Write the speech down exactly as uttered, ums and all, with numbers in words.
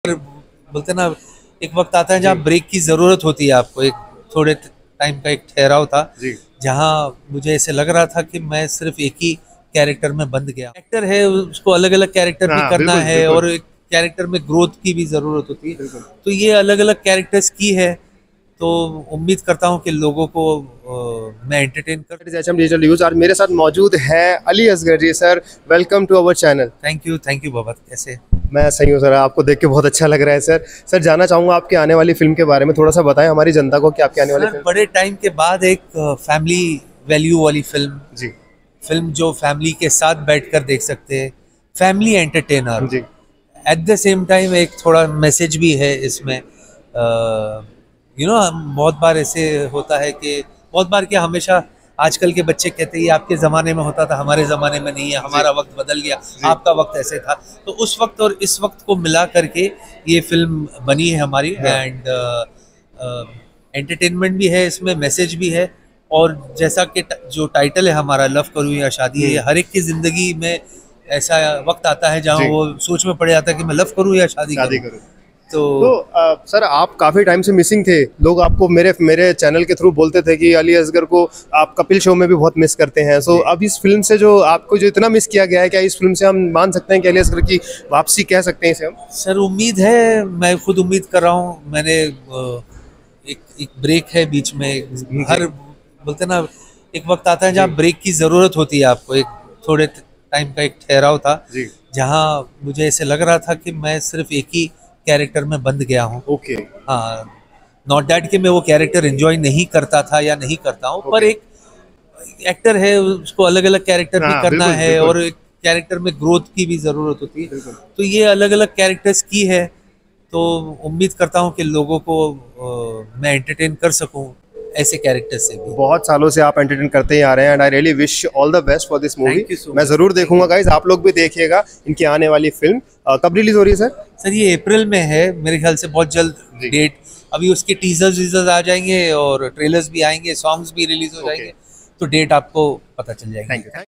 बोलते ना, एक वक्त आता है जहाँ ब्रेक की जरूरत होती है आपको। एक थोड़े टाइम का एक ठहराव था जहाँ मुझे ऐसे लग रहा था कि मैं सिर्फ एक ही कैरेक्टर में बंद गया। एक्टर है, उसको अलग अलग कैरेक्टर भी हाँ, करना बिल्कुल, है बिल्कुल। और एक कैरेक्टर में ग्रोथ की भी जरूरत होती है। बिल्कुल। तो ये अलग अलग कैरेक्टर्स की है, तो उम्मीद करता हूँ कि लोगों को अ, मैं एंटरटेन कर। एच एम डिजिटल न्यूज और मेरे साथ मौजूद है Ali Asgar ji. Sir, welcome to our channel. Thank you thank you बाबा, कैसे? मैं सही हूँ सर, आपको देख के बहुत अच्छा लग रहा है सर। सर, जानना चाहूँगा आपकी आने वाली फिल्म के बारे में थोड़ा सा बताएं हमारी जनता को कि आपकी आने वाली सर, फिल्म। बड़े टाइम के बाद एक फैमिली वैल्यू वाली फिल्म जी फिल्म जो फैमिली के साथ बैठकर देख सकते हैं, फैमिली एंटरटेनर। जी। एट द सेम टाइम एक थोड़ा मैसेज भी है इसमें। यू नो बहुत बार ऐसे होता है कि बहुत बार क्या, हमेशा आजकल के बच्चे कहते हैं ये आपके ज़माने में होता था, हमारे ज़माने में नहीं है, हमारा वक्त बदल गया, आपका वक्त ऐसे था। तो उस वक्त और इस वक्त को मिला करके ये फिल्म बनी है हमारी। एंड एंटरटेनमेंट भी है इसमें, मैसेज भी है। और जैसा कि ट- जो टाइटल है हमारा, लव करूँ या शादी, है, ये हर एक की ज़िंदगी में ऐसा वक्त आता है जहाँ जी। वो सोच में पड़ जाता है कि मैं लव करूँ या शादी शादी करूँ। करूँ। तो तो अ, सर, आप काफ़ी टाइम से मिसिंग थे। लोग आपको मेरे मेरे चैनल के थ्रू बोलते थे कि अली असगर को आप कपिल शो में भी बहुत मिस करते हैं। सो अब इस फिल्म से जो आपको जो इतना मिस किया गया है, क्या इस फिल्म से हम मान सकते हैं कि अली असगर की वापसी कह सकते हैं इसे हम? सर, उम्मीद है, मैं खुद उम्मीद कर रहा हूँ। मैंने अ, एक एक ब्रेक है बीच में। हर बोलते ना, एक वक्त आता है जहाँ ब्रेक की ज़रूरत होती है आपको। एक थोड़े टाइम का एक ठहराव था जी। जहाँ मुझे ऐसे लग रहा था कि मैं सिर्फ एक ही कैरेक्टर में बंद गया हूँ। ओके। हाँ, नॉट डैट कि मैं वो कैरेक्टर एंजॉय नहीं करता था या नहीं करता हूँ, पर ओके। एक एक्टर है, उसको अलग अलग कैरेक्टर भी हाँ, करना बिल्कुल, है बिल्कुल। और एक कैरेक्टर में ग्रोथ की भी ज़रूरत होती है। बिल्कुल। तो ये अलग अलग कैरेक्टर्स की है, तो उम्मीद करता हूँ कि लोगों को अ, मैं एंटरटेन कर सकूँ ऐसे कैरेक्टर से भी। बहुत सालों से आप एंटरटेन करते ही आ रहे हैं and I really wish all the best for this movie. Thank you so मैं मच। ज़रूर देखूंगा गाइस, आप लोग भी देखिएगा इनकी आने वाली फिल्म। अ, कब रिलीज हो रही है सर? सर, ये अप्रैल में है मेरे ख्याल से, बहुत जल्द जी। डेट। अभी उसके टीजर्स वीजर्स आ जाएंगे और ट्रेलर्स भी आएंगे, सॉन्ग्स भी रिलीज हो ओके। जाएंगे, तो डेट आपको पता चल जाएगी। Thank you.